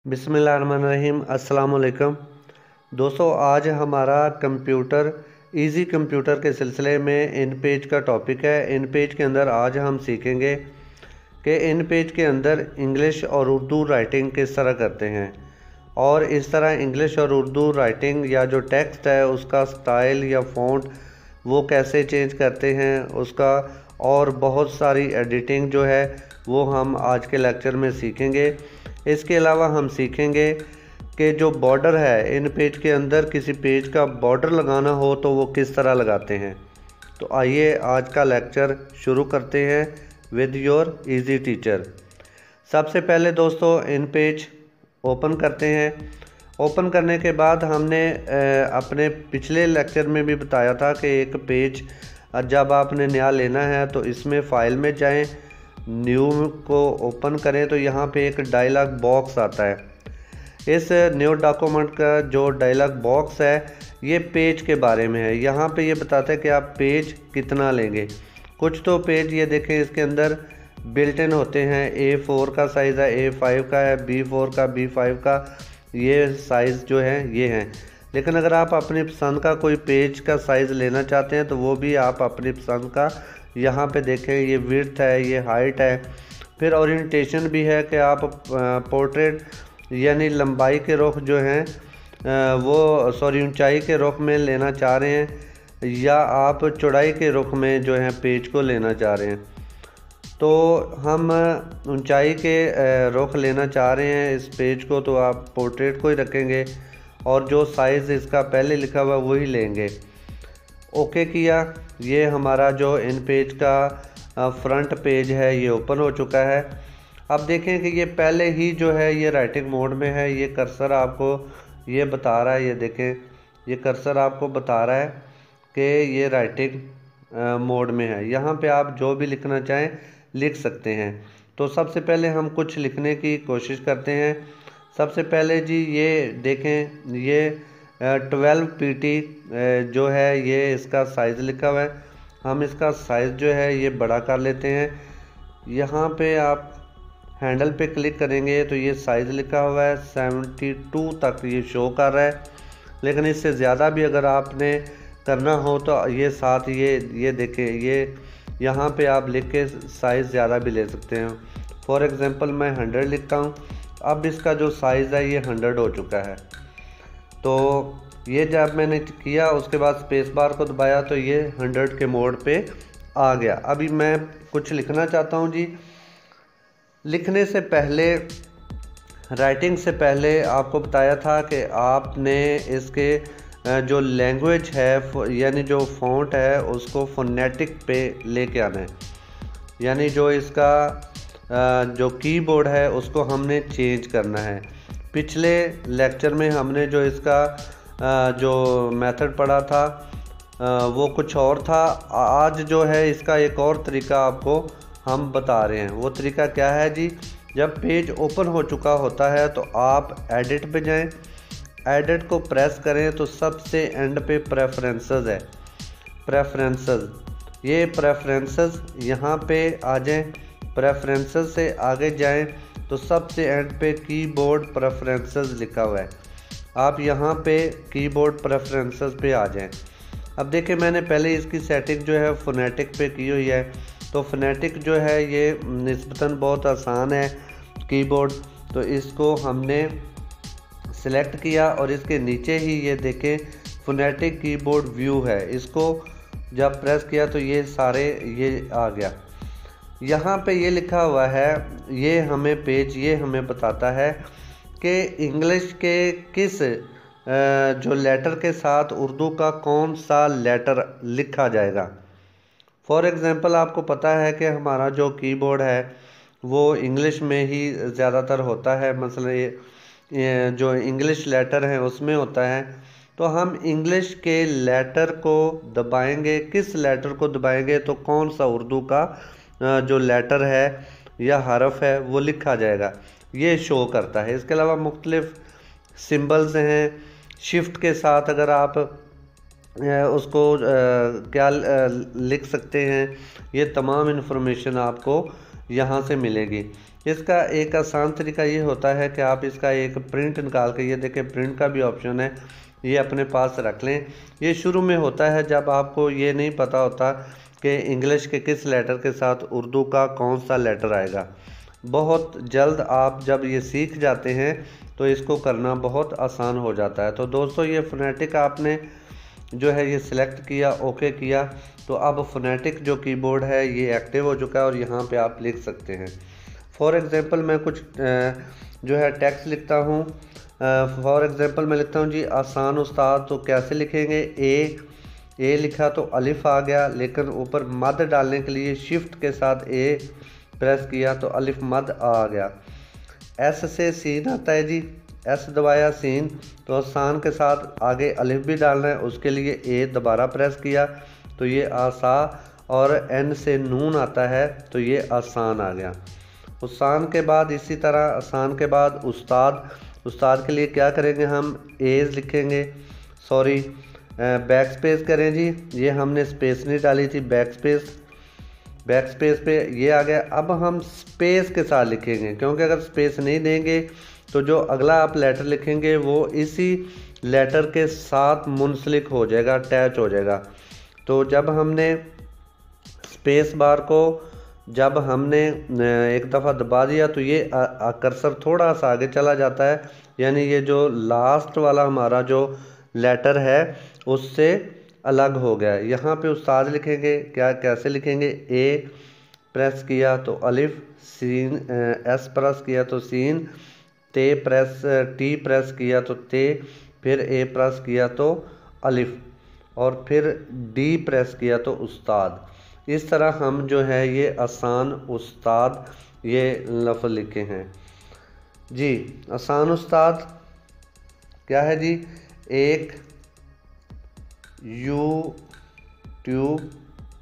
बिस्मिल्लाहिर्रहमानिर्रहीम। अस्सलाम वालेकुम दोस्तों, आज हमारा इजी कंप्यूटर के सिलसिले में इन पेज का टॉपिक है। इन पेज के अंदर आज हम सीखेंगे कि इन पेज के अंदर इंग्लिश और उर्दू राइटिंग किस तरह करते हैं और इस तरह इंग्लिश और उर्दू राइटिंग या जो टेक्स्ट है उसका स्टाइल या फ़ॉन्ट वो कैसे चेंज करते हैं उसका, और बहुत सारी एडिटिंग जो है वो हम आज के लेक्चर में सीखेंगे। इसके अलावा हम सीखेंगे कि जो बॉर्डर है इन पेज के अंदर किसी पेज का बॉर्डर लगाना हो तो वो किस तरह लगाते हैं। तो आइए आज का लेक्चर शुरू करते हैं विद योर इजी टीचर। सबसे पहले दोस्तों इन पेज ओपन करते हैं। ओपन करने के बाद हमने अपने पिछले लेक्चर में भी बताया था कि एक पेज जब आपने नया लेना है तो इसमें फ़ाइल में जाएं, न्यू को ओपन करें तो यहाँ पे एक डायलॉग बॉक्स आता है। इस न्यू डॉक्यूमेंट का जो डायलॉग बॉक्स है ये पेज के बारे में है। यहाँ पे ये बताता है कि आप पेज कितना लेंगे। कुछ तो पेज ये देखें इसके अंदर बिल्ट इन होते हैं। A4 का साइज़ है, A5 का है, B4 का, B5 का, ये साइज़ जो है ये हैं। लेकिन अगर आप अपनी पसंद का कोई पेज का साइज़ लेना चाहते हैं तो वो भी आप अपनी पसंद का यहाँ पे देखें, ये विड्थ है, ये हाइट है। फिर ओरिएंटेशन भी है कि आप पोर्ट्रेट यानी लंबाई के रुख जो हैं ऊंचाई के रुख में लेना चाह रहे हैं या आप चौड़ाई के रुख में जो है पेज को लेना चाह रहे हैं। तो हम ऊंचाई के रुख लेना चाह रहे हैं इस पेज को, तो आप पोर्ट्रेट को ही रखेंगे और जो साइज़ इसका पहले लिखा हुआ वही लेंगे। ओके किया। ये हमारा जो इन पेज का फ्रंट पेज है ये ओपन हो चुका है। अब देखें कि ये पहले ही जो है ये राइटिंग मोड में है। ये कर्सर आपको ये बता रहा है, ये देखें ये कर्सर आपको बता रहा है कि ये राइटिंग मोड में है। यहाँ पे आप जो भी लिखना चाहें लिख सकते हैं। तो सबसे पहले हम कुछ लिखने की कोशिश करते हैं। सबसे पहले जी ये देखें, ये 12 PT जो है ये इसका साइज़ लिखा हुआ है। हम इसका साइज़ जो है ये बड़ा कर लेते हैं। यहाँ पे आप हैंडल पे क्लिक करेंगे तो ये साइज़ लिखा हुआ है 72 तक ये शो कर रहा है। लेकिन इससे ज़्यादा भी अगर आपने करना हो तो ये साथ ये देखें, ये यहाँ पे आप लिख के साइज़ ज़्यादा भी ले सकते हैं। फॉर एग्ज़ाम्पल मैं 100 लिखता हूँ। अब इसका जो साइज़ है ये 100 हो चुका है। तो ये जब मैंने किया उसके बाद स्पेस बार को दबाया तो ये 100 के मोड पे आ गया। अभी मैं कुछ लिखना चाहता हूँ जी। लिखने से पहले, राइटिंग से पहले आपको बताया था कि आपने इसके जो लैंग्वेज है यानी जो फ़ॉन्ट है उसको फोनेटिक पे लेके आना है। यानी जो इसका जो कीबोर्ड है उसको हमने चेंज करना है। पिछले लेक्चर में हमने जो इसका जो मेथड पढ़ा था वो कुछ और था। आज जो है इसका एक और तरीका आपको हम बता रहे हैं। वो तरीका क्या है जी? जब पेज ओपन हो चुका होता है तो आप एडिट पे जाएं, एडिट को प्रेस करें तो सबसे एंड पे प्रेफरेंसेस है। ये प्रेफरेंसेस यहाँ पे आ जाएं। प्रेफरेंसेस से आगे जाएं तो सबसे एंड पे कीबोर्ड प्रेफरेंसेस लिखा हुआ है। आप यहाँ पे कीबोर्ड प्रेफरेंसेस पे आ जाएं। अब देखिए मैंने पहले इसकी सेटिंग जो है फोनेटिक पे की हुई है। तो फोनेटिक जो है ये निस्बतन बहुत आसान है कीबोर्ड। तो इसको हमने सिलेक्ट किया और इसके नीचे ही ये देखें फोनेटिक कीबोर्ड व्यू है। इसको जब प्रेस किया तो ये सारे ये आ गया। यहाँ पे ये लिखा हुआ है, ये हमें बताता है कि इंग्लिश के किस जो लेटर के साथ उर्दू का कौन सा लेटर लिखा जाएगा। फॉर एग्ज़ाम्पल आपको पता है कि हमारा जो कीबोर्ड है वो इंग्लिश में ही ज़्यादातर होता है। मसलन ये जो इंग्लिश लेटर हैं उसमें होता है। तो हम इंग्लिश के लेटर को दबाएंगे, किस लेटर को दबाएंगे तो कौन सा उर्दू का जो लेटर है या हरफ है वो लिखा जाएगा, ये शो करता है। इसके अलावा मुख्तलिफ सिंबल्स हैं। शिफ्ट के साथ अगर आप उसको क्या लिख सकते हैं, ये तमाम इन्फॉर्मेशन आपको यहाँ से मिलेगी। इसका एक आसान तरीका ये होता है कि आप इसका एक प्रिंट निकाल के, ये देखें प्रिंट का भी ऑप्शन है, ये अपने पास रख लें। ये शुरू में होता है जब आपको ये नहीं पता होता कि इंग्लिश के किस लेटर के साथ उर्दू का कौन सा लेटर आएगा। बहुत जल्द आप जब ये सीख जाते हैं तो इसको करना बहुत आसान हो जाता है। तो दोस्तों ये फोनेटिक आपने जो है ये सिलेक्ट किया, ओके किया, तो अब फोनेटिक जो कीबोर्ड है ये एक्टिव हो चुका है और यहाँ पे आप लिख सकते हैं। फॉर एग्ज़ाम्पल मैं कुछ जो है टेक्स्ट लिखता हूँ। फॉर एग्ज़ाम्पल मैं लिखता हूँ जी आसान उस्ताद, तो कैसे लिखेंगे, ए लिखा तो अलिफ आ गया, लेकिन ऊपर मद डालने के लिए शिफ्ट के साथ ए प्रेस किया तो अलिफ मद आ गया। एस से सीन आता है जी, एस दबाया सीन, तो आसान के साथ आगे अलिफ भी डालना है, उसके लिए ए दोबारा प्रेस किया तो ये आसा, और एन से नून आता है तो ये आसान आ गया। उसान के बाद इसी तरह आसान के बाद उस्ताद, उस्ताद के लिए क्या करेंगे हम एज लिखेंगे, सॉरी बैक स्पेस करें जी, ये हमने स्पेस नहीं डाली थी, बैक स्पेस पे ये आ गया। अब हम स्पेस के साथ लिखेंगे, क्योंकि अगर स्पेस नहीं देंगे तो जो अगला आप लेटर लिखेंगे वो इसी लेटर के साथ मुंसलिक हो जाएगा, अटैच हो जाएगा। तो जब हमने स्पेस बार को जब हमने एक दफ़ा दबा दिया तो ये कर्सर थोड़ा सा आगे चला जाता है, यानी ये जो लास्ट वाला हमारा जो लेटर है उससे अलग हो गया। यहाँ पे उस्ताद लिखेंगे, क्या कैसे लिखेंगे, ए प्रेस किया तो अलिफ, सीन एस प्रेस किया तो सीन, ते प्रेस टी प्रेस किया तो ते, फिर ए प्रेस किया तो अलिफ, और फिर डी प्रेस किया तो उस्ताद। इस तरह हम जो है ये आसान उस्ताद ये लफ्ज़ लिखे हैं जी। आसान उस्ताद क्या है जी, एक यूट्यूब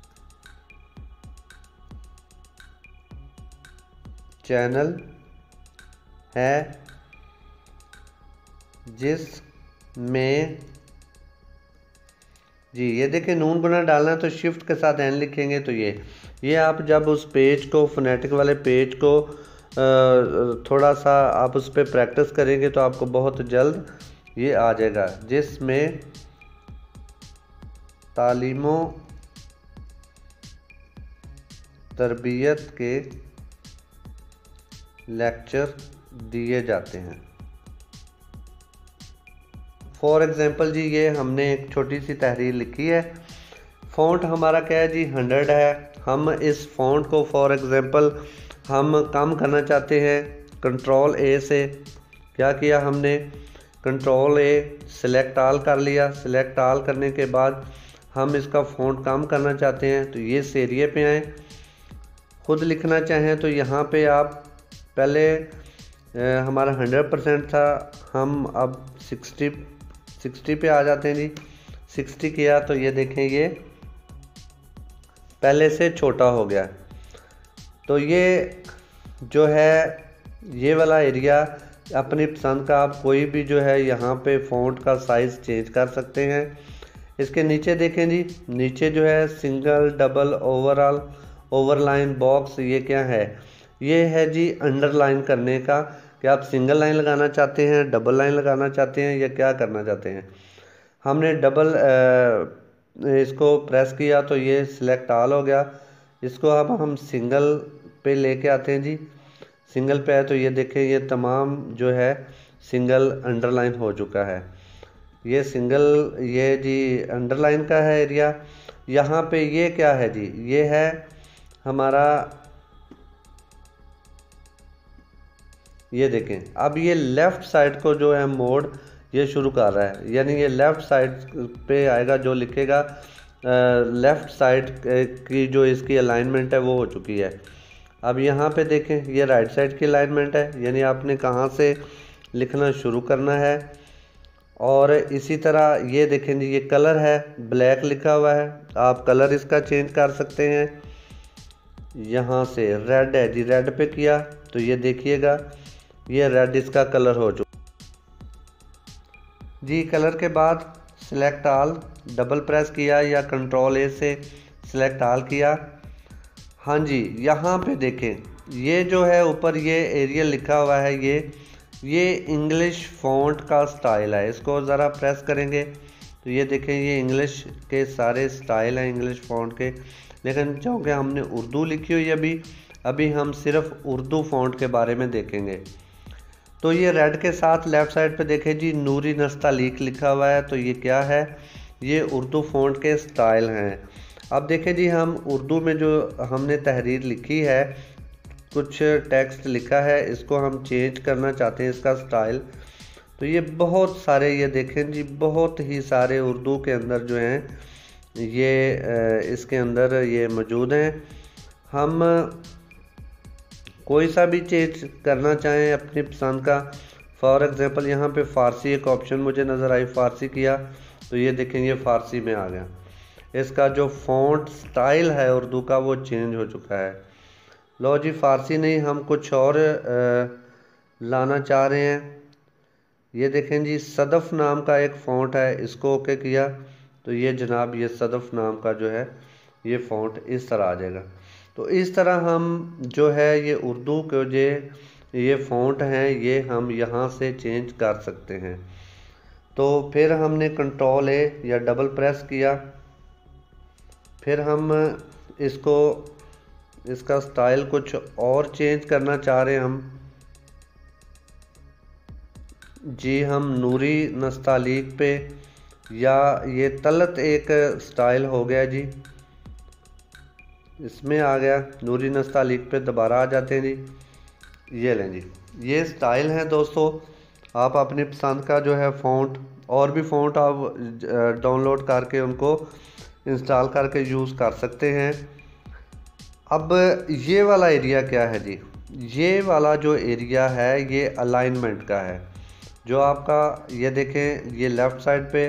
चैनल है जिसमें जी ये देखिए नून गुना डालना है तो शिफ्ट के साथ एन लिखेंगे तो ये आप जब उस पेज को फोनेटिक वाले पेज को थोड़ा सा आप उस पर प्रैक्टिस करेंगे तो आपको बहुत जल्द ये आ जाएगा, जिसमें तालीमो तरबियत के लेक्चर दिए जाते हैं। फॉर एग्ज़ाम्पल जी ये हमने एक छोटी सी तहरीर लिखी है, फ़ॉन्ट हमारा क्या है जी 100 है। हम इस फ़ॉन्ट को फॉर एग्ज़ाम्पल हम कम करना चाहते हैं, कंट्रोल ए से क्या किया हमने, कंट्रोल ए सिलेक्ट ऑल कर लिया। सिलेक्ट ऑल करने के बाद हम इसका फ़ॉन्ट कम करना चाहते हैं तो ये इस एरिए पे आएँ। खुद लिखना चाहें तो यहाँ पे आप पहले हमारा 100% था, हम अब 60 पे आ जाते हैं जी। 60 किया तो ये देखें ये पहले से छोटा हो गया। तो ये जो है ये वाला एरिया अपनी पसंद का आप कोई भी जो है यहाँ पे फ़ॉन्ट का साइज़ चेंज कर सकते हैं। इसके नीचे देखें जी, नीचे जो है single double overall overline box, ये क्या है, ये है जी अंडरलाइन करने का, कि आप सिंगल लाइन लगाना चाहते हैं, डबल लाइन लगाना चाहते हैं या क्या करना चाहते हैं। हमने डबल इसको प्रेस किया तो ये सिलेक्ट ऑल हो गया। इसको अब हम सिंगल पे लेके आते हैं जी, सिंगल पे है तो ये देखें ये तमाम जो है सिंगल अंडरलाइन हो चुका है। ये सिंगल ये जी अंडरलाइन का है एरिया। यहाँ पे ये क्या है जी, ये है हमारा, ये देखें अब ये लेफ़्ट साइड को जो है मोड ये शुरू कर रहा है, यानी ये लेफ़्ट साइड पे आएगा, जो लिखेगा लेफ़्ट साइड की जो इसकी अलाइनमेंट है वो हो चुकी है। अब यहाँ पे देखें ये राइट साइड की अलाइनमेंट है, यानी आपने कहाँ से लिखना शुरू करना है। और इसी तरह ये देखें जी ये कलर है, ब्लैक लिखा हुआ है, आप कलर इसका चेंज कर सकते हैं। यहाँ से रेड है जी, रेड पे किया तो ये देखिएगा ये रेड इसका कलर हो चुका जी। कलर के बाद सिलेक्ट ऑल डबल प्रेस किया या कंट्रोल ए से सिलेक्ट ऑल किया। हाँ जी यहाँ पे देखें ये जो है ऊपर ये एरियल लिखा हुआ है, ये इंग्लिश फ़ॉन्ट का स्टाइल है। इसको ज़रा प्रेस करेंगे तो ये देखें, ये इंग्लिश के सारे स्टाइल हैं इंग्लिश फ़ॉन्ट के। लेकिन क्योंकि हमने उर्दू लिखी हुई अभी हम सिर्फ उर्दू फ़ॉन्ट के बारे में देखेंगे। तो ये रेड के साथ लेफ़्ट साइड पे देखें जी, नूरी नस्तालीक लिखा हुआ है। तो ये क्या है, ये उर्दू फ़ॉन्ट के स्टाइल हैं। अब देखें जी, हम उर्दू में जो हमने तहरीर लिखी है, कुछ टेक्स्ट लिखा है, इसको हम चेंज करना चाहते हैं इसका स्टाइल। तो ये बहुत सारे, ये देखें जी, बहुत ही सारे उर्दू के अंदर जो हैं ये इसके अंदर ये मौजूद हैं। हम कोई सा भी चेंज करना चाहें अपनी पसंद का। फॉर एग्ज़ाम्पल यहाँ पे फ़ारसी एक ऑप्शन मुझे नज़र आई, फ़ारसी किया तो ये देखें ये फ़ारसी में आ गया। इसका जो फ़ॉन्ट स्टाइल है उर्दू का वो चेंज हो चुका है। लो जी, फ़ारसी नहीं, हम कुछ और लाना चाह रहे हैं। ये देखें जी, सदफ़ नाम का एक फ़ॉन्ट है, इसको ओके किया तो ये जनाब ये सदफ़ नाम का जो है ये फ़ॉन्ट इस तरह आ जाएगा। तो इस तरह हम जो है ये उर्दू के जो ये फ़ॉन्ट हैं ये हम यहाँ से चेंज कर सकते हैं। तो फिर हमने कंट्रोल ए या डबल प्रेस किया, फिर हम इसका स्टाइल कुछ और चेंज करना चाह रहे हैं हम जी। हम नूरी नस्तालीक पे, या ये तलत एक स्टाइल हो गया जी, इसमें आ गया। नूरी नस्तालीक पे दोबारा आ जाते हैं जी। ये लें जी, ये स्टाइल है दोस्तों। आप अपनी पसंद का जो है फ़ॉन्ट, और भी फ़ॉन्ट आप डाउनलोड करके उनको इंस्टॉल करके यूज़ कर सकते हैं। अब ये वाला एरिया क्या है जी, ये वाला जो एरिया है ये अलाइनमेंट का है। जो आपका ये देखें, ये लेफ़्ट साइड पे,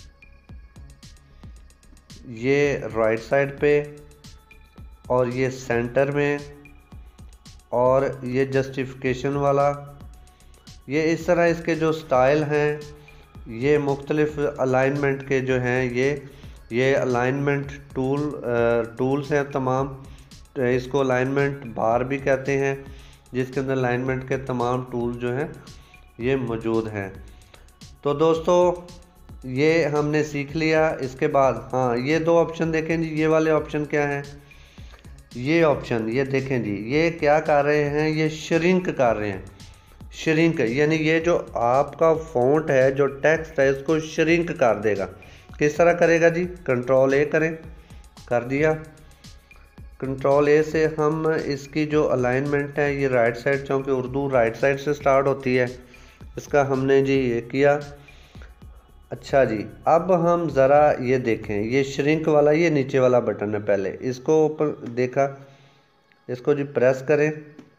ये राइट साइड पे, और ये सेंटर में, और ये जस्टिफिकेशन वाला, ये इस तरह इसके जो स्टाइल हैं ये मुख्तलिफ अलाइनमेंट के जो हैं ये अलाइनमेंट टूल्स हैं तमाम। इसको अलाइनमेंट बार भी कहते हैं, जिसके अंदर अलाइनमेंट के तमाम टूल जो हैं ये मौजूद हैं। तो दोस्तों ये हमने सीख लिया। इसके बाद हाँ, ये दो ऑप्शन देखें जी, ये वाले ऑप्शन क्या हैं, ये ऑप्शन ये देखें जी, ये क्या कर रहे हैं, ये श्रिंक कर रहे हैं। श्रिंक यानी ये जो आपका फ़ॉन्ट है, जो टेक्स्ट है, इसको श्रिंक कर देगा। किस तरह करेगा जी, कंट्रोल ए करें, कर दिया। कंट्रोल ए से हम इसकी जो अलाइनमेंट है ये राइट साइड, चूँकि उर्दू राइट साइड से स्टार्ट होती है, इसका हमने जी ये किया। अच्छा जी, अब हम ज़रा ये देखें, ये श्रिंक वाला, ये नीचे वाला बटन है, पहले इसको ऊपर देखा, इसको जी प्रेस करें।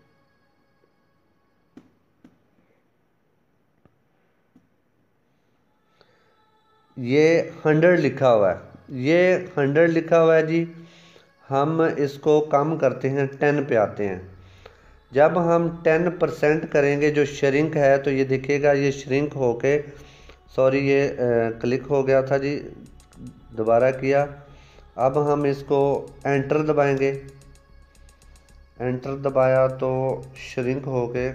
ये 100 लिखा हुआ है, ये 100 लिखा हुआ है जी। हम इसको कम करते हैं, 10 पे आते हैं। जब हम 10% करेंगे जो श्रिंक है, तो ये देखिएगा ये श्रिंक होके, सॉरी ये क्लिक हो गया था जी, दोबारा किया। अब हम इसको एंटर दबाएंगे, एंटर दबाया तो श्रिंक हो गए।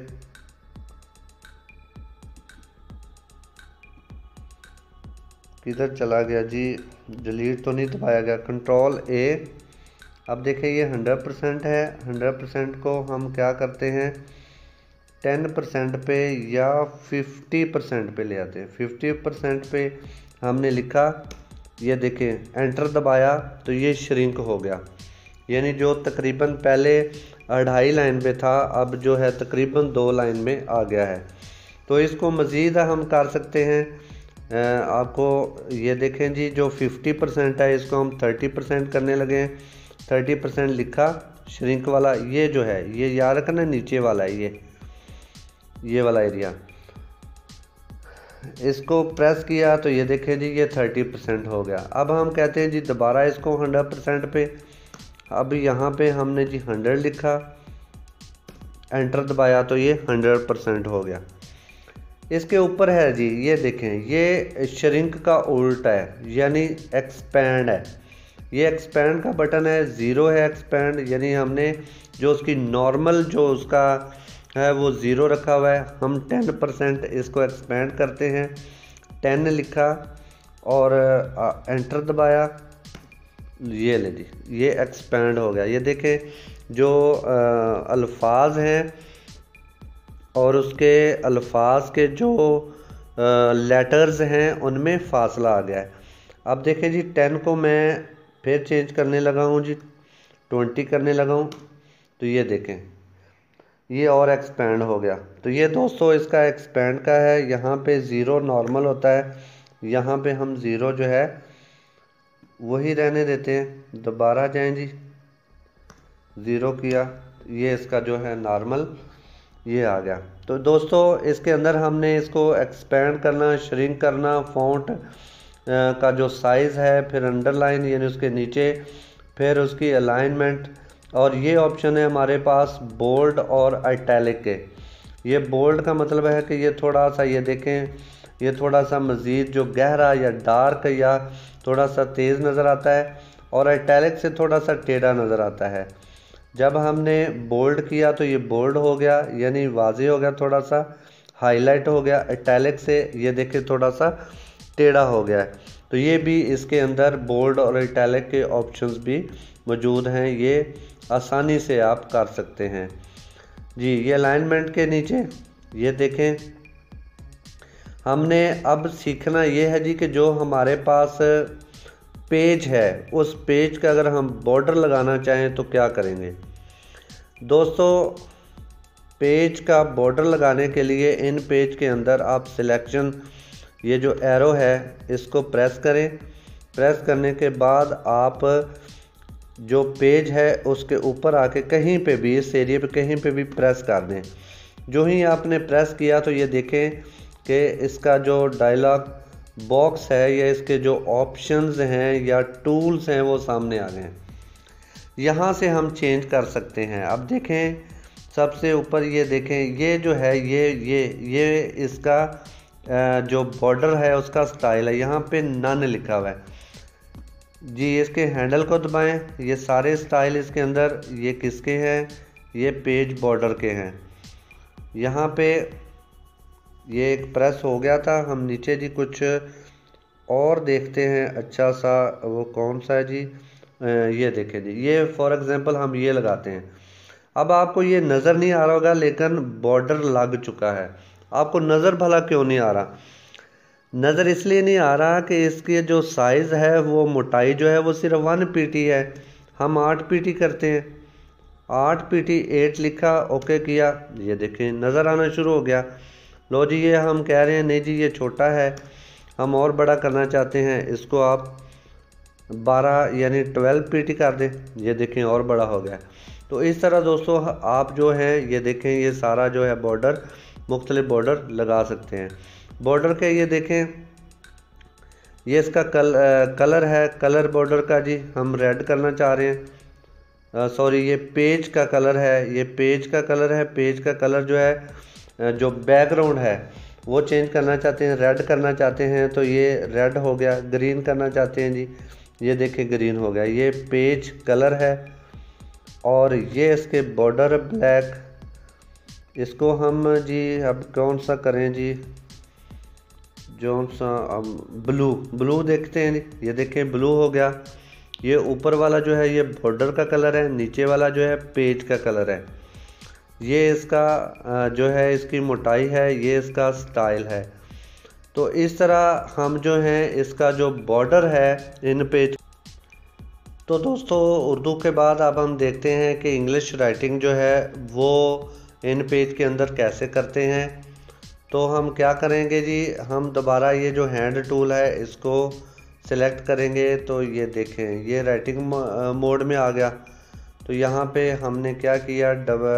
किधर चला गया जी, डिलीट तो नहीं दबाया गया, कंट्रोल ए। अब देखें ये 100% है, 100% को हम क्या करते हैं 10% पे या 50% पे ले आते हैं। 50% पे हमने लिखा, ये देखें एंटर दबाया तो ये श्रिंक हो गया, यानी जो तकरीबन पहले 2.5 लाइन पे था अब जो है तकरीबन 2 लाइन में आ गया है। तो इसको मज़ीद हम कर सकते हैं। आपको ये देखें जी, जो 50% है इसको हम 30% करने लगे हैं। 30% लिखा, श्रिंक वाला ये जो है ये याद रखना नीचे वाला है, ये वाला एरिया, इसको प्रेस किया तो ये देखें जी ये 30% हो गया। अब हम कहते हैं जी दोबारा इसको 100% पे, अब यहाँ पे हमने जी 100 लिखा, एंटर दबाया तो ये 100% हो गया। इसके ऊपर है जी, ये देखें ये श्रिंक का उल्टा है, यानी एक्सपैंड है। ये एक्सपेंड का बटन है, ज़ीरो है एक्सपेंड, यानी हमने जो उसकी नॉर्मल जो उसका है वो ज़ीरो रखा हुआ है। हम 10% इसको एक्सपेंड करते हैं, 10 लिखा और एंटर दबाया, ये ले जी, ये एक्सपेंड हो गया। ये देखें जो अल्फाज हैं और उसके अल्फाज के जो लेटर्स हैं उनमें फ़ासला आ गया है। अब देखें जी 10 को मैं फिर चेंज करने लगा हूँ जी, 20 करने लगा हूँ, तो ये देखें ये और एक्सपेंड हो गया। तो ये दोस्तों इसका एक्सपेंड का है। यहाँ पे ज़ीरो नॉर्मल होता है, यहाँ पे हम ज़ीरो जो है वही रहने देते हैं। दोबारा जाएं जी, ज़ीरो किया, ये इसका जो है नॉर्मल ये आ गया। तो दोस्तों इसके अंदर हमने इसको एक्सपेंड करना, श्रिंक करना, फ़ॉन्ट का जो साइज़ है, फिर अंडरलाइन यानी उसके नीचे, फिर उसकी अलाइनमेंट, और ये ऑप्शन है हमारे पास बोल्ड और इटैलिक के। ये बोल्ड का मतलब है कि ये थोड़ा सा, ये देखें ये थोड़ा सा मज़ीद जो गहरा या डार्क या थोड़ा सा तेज़ नज़र आता है, और इटैलिक से थोड़ा सा टेढ़ा नज़र आता है। जब हमने बोल्ड किया तो ये बोल्ड हो गया, यानी वाज़ेह हो गया, थोड़ा सा हाईलाइट हो गया। इटैलिक से ये देखें थोड़ा सा टेढ़ा हो गया है। तो ये भी इसके अंदर बोल्ड और इटैलिक के ऑप्शंस भी मौजूद हैं, ये आसानी से आप कर सकते हैं जी। ये अलाइनमेंट के नीचे ये देखें, हमने अब सीखना ये है जी कि जो हमारे पास पेज है उस पेज का अगर हम बॉर्डर लगाना चाहें तो क्या करेंगे। दोस्तों पेज का बॉर्डर लगाने के लिए इन पेज के अंदर आप सिलेक्शन, ये जो एरो है इसको प्रेस करें। प्रेस करने के बाद आप जो पेज है उसके ऊपर आके कहीं पे भी, इस एरिया पे कहीं पे भी प्रेस कर दें। जो ही आपने प्रेस किया तो ये देखें कि इसका जो डायलॉग बॉक्स है या इसके जो ऑप्शंस हैं या टूल्स हैं वो सामने आ गए हैं। यहाँ से हम चेंज कर सकते हैं। अब देखें सबसे ऊपर ये देखें, ये जो है ये इसका जो बॉर्डर है उसका स्टाइल है, यहाँ पे नन लिखा हुआ है जी। इसके हैंडल को दबाएं, ये सारे स्टाइल इसके अंदर ये किसके हैं, ये पेज बॉर्डर के हैं। यहाँ पे ये एक प्रेस हो गया था, हम नीचे जी कुछ और देखते हैं अच्छा सा, वो कौन सा है जी, ये देखें जी, ये फॉर एग्जांपल हम ये लगाते हैं। अब आपको ये नज़र नहीं आ रहा होगा लेकिन बॉर्डर लग चुका है। आपको नज़र भला क्यों नहीं आ रहा? नज़र इसलिए नहीं आ रहा कि इसके जो साइज़ है वो मोटाई जो है वो सिर्फ 1 पीटी है। हम 8 पीटी करते हैं, 8 पीटी 8 लिखा, ओके किया, ये देखें नज़र आना शुरू हो गया। लो जी ये हम कह रहे हैं नहीं जी ये छोटा है, हम और बड़ा करना चाहते हैं, इसको आप 12 यानी 12 पीटी कर दें, ये देखें और बड़ा हो गया। तो इस तरह दोस्तों आप जो है ये देखें ये सारा जो है बॉर्डर, मुख्तलिफ बॉर्डर लगा सकते हैं। बॉर्डर के ये देखें ये इसका कलर है, कलर बॉर्डर का जी हम रेड करना चाह रहे हैं। सॉरी ये पेज का कलर है, ये पेज का कलर है। पेज का कलर जो है जो बैकग्राउंड है वो चेंज करना चाहते हैं, रेड करना चाहते हैं तो ये रेड हो गया। ग्रीन करना चाहते हैं जी, ये देखें ग्रीन हो गया। ये पेज कलर है और ये इसके बॉर्डर ब्लैक। इसको हम जी अब कौन सा करें जी, जो सा ब्लू देखते हैं जी, ये देखें ब्लू हो गया। ये ऊपर वाला जो है ये बॉर्डर का कलर है, नीचे वाला जो है पेज का कलर है। ये इसका जो है इसकी मोटाई है, ये इसका स्टाइल है। तो इस तरह हम जो है इसका जो बॉर्डर है इन पेज। तो दोस्तों उर्दू के बाद अब हम देखते हैं कि इंग्लिश राइटिंग जो है वो इन पेज के अंदर कैसे करते हैं। तो हम क्या करेंगे जी, हम दोबारा ये जो हैंड टूल है इसको सिलेक्ट करेंगे। तो ये देखें ये राइटिंग मोड में आ गया। तो यहाँ पे हमने क्या किया,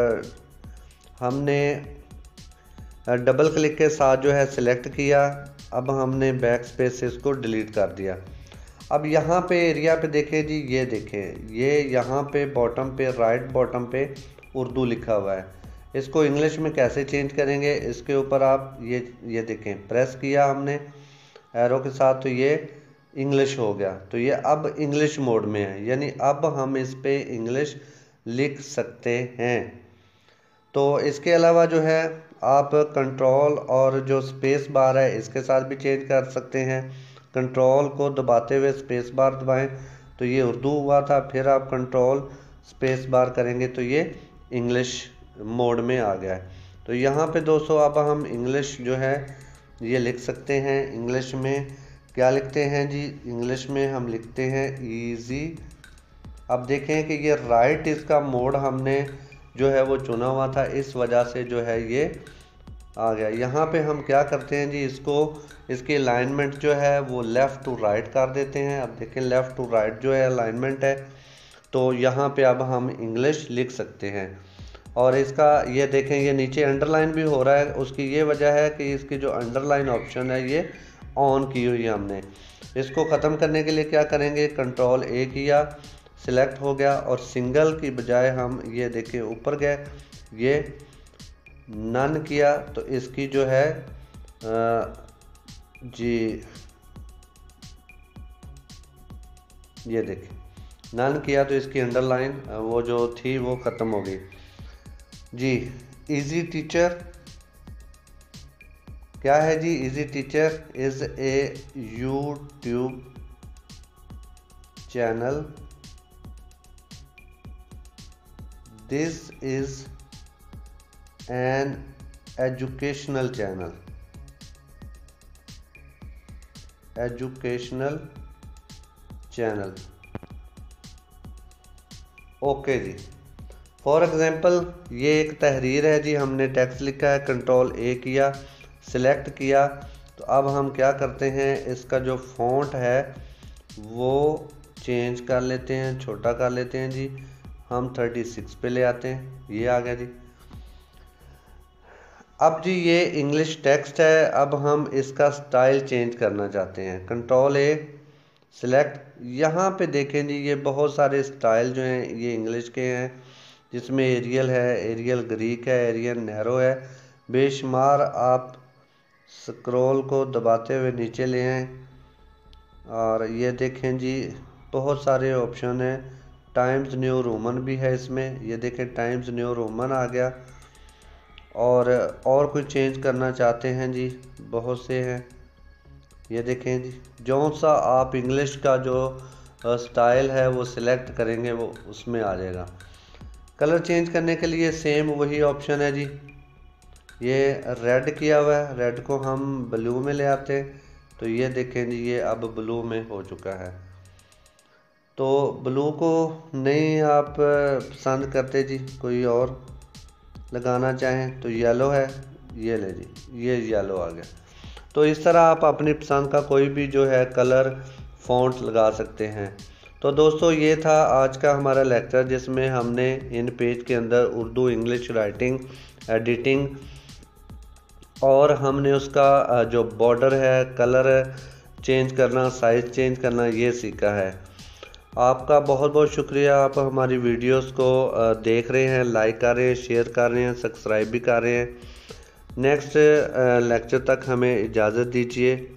हमने डबल क्लिक के साथ जो है सिलेक्ट किया। अब हमने बैक स्पेस से इसको डिलीट कर दिया। अब यहाँ पे एरिया पे देखें जी, ये देखें ये यहाँ पे बॉटम पे, राइट बॉटम पे उर्दू लिखा हुआ है। इसको इंग्लिश में कैसे चेंज करेंगे, इसके ऊपर आप ये देखें प्रेस किया हमने एरो के साथ, तो ये इंग्लिश हो गया। तो ये अब इंग्लिश मोड में है, यानी अब हम इस पे इंग्लिश लिख सकते हैं। तो इसके अलावा जो है आप कंट्रोल और जो स्पेस बार है इसके साथ भी चेंज कर सकते हैं। कंट्रोल को दबाते हुए स्पेस बार दबाएं तो ये उर्दू हुआ था, फिर आप कंट्रोल स्पेस बार करेंगे तो ये इंग्लिश मोड में आ गया है। तो यहाँ पे दोस्तों अब हम इंग्लिश जो है ये लिख सकते हैं। इंग्लिश में क्या लिखते हैं जी, इंग्लिश में हम लिखते हैं ईजी। अब देखें कि ये राइट इसका मोड हमने जो है वो चुना हुआ था, इस वजह से जो है ये आ गया। यहाँ पे हम क्या करते हैं जी, इसकी अलाइनमेंट जो है वो लेफ़्ट टू राइट कर देते हैं। अब देखें लेफ़्ट टू राइट जो है अलाइनमेंट है, तो यहाँ पे अब हम इंग्लिश लिख सकते हैं। और इसका ये देखें ये नीचे अंडरलाइन भी हो रहा है, उसकी ये वजह है कि इसकी जो अंडरलाइन ऑप्शन है ये ऑन की हुई है हमने। इसको ख़त्म करने के लिए क्या करेंगे, कंट्रोल ए किया, सिलेक्ट हो गया और सिंगल की बजाय हम ये देखें ऊपर गए, ये नन किया तो इसकी जो है जी ये देखें नन किया तो इसकी अंडरलाइन वो जो थी वो ख़त्म हो गई जी। इजी टीचर क्या है जी, easy teacher is a YouTube channel. This is an educational channel। Educational channel. Okay जी। फॉर एग्जांपल ये एक तहरीर है जी, हमने टेक्स्ट लिखा है, कंट्रोल ए किया, सिलेक्ट किया, तो अब हम क्या करते हैं, इसका जो फॉन्ट है वो चेंज कर लेते हैं, छोटा कर लेते हैं जी। हम 36 पे ले आते हैं, ये आ गया जी। अब जी ये इंग्लिश टेक्स्ट है, अब हम इसका स्टाइल चेंज करना चाहते हैं। कंट्रोल ए सिलेक्ट, यहाँ पे देखें जी ये बहुत सारे स्टाइल जो हैं ये इंग्लिश के हैं, जिसमें एरियल है, एरियल ग्रीक है, एरियल नैरो है, बेशुमार। आप स्क्रॉल को दबाते हुए नीचे ले आएँ और ये देखें जी बहुत सारे ऑप्शन हैं। टाइम्स न्यू रोमन भी है इसमें, ये देखें टाइम्स न्यू रोमन आ गया। और कुछ चेंज करना चाहते हैं जी, बहुत से हैं, ये देखें जी जो सा आप इंग्लिश का जो स्टाइल है वो सिलेक्ट करेंगे वो उसमें आ जाएगा। कलर चेंज करने के लिए सेम वही ऑप्शन है जी, ये रेड किया हुआ है, रेड को हम ब्लू में ले आते हैं तो ये देखें जी ये अब ब्लू में हो चुका है। तो ब्लू को नहीं आप पसंद करते जी, कोई और लगाना चाहें तो येलो है, ये ले जी, ये येलो आ गया। तो इस तरह आप अपनी पसंद का कोई भी जो है कलर फ़ॉन्ट लगा सकते हैं। तो दोस्तों ये था आज का हमारा लेक्चर, जिसमें हमने इन पेज के अंदर उर्दू इंग्लिश राइटिंग एडिटिंग और हमने उसका जो बॉर्डर है, कलर चेंज करना, साइज़ चेंज करना, ये सीखा है। आपका बहुत बहुत शुक्रिया, आप हमारी वीडियोस को देख रहे हैं, लाइक कर रहे हैं, शेयर कर रहे हैं, सब्सक्राइब भी कर रहे हैं। नेक्स्ट लेक्चर तक हमें इजाज़त दीजिए।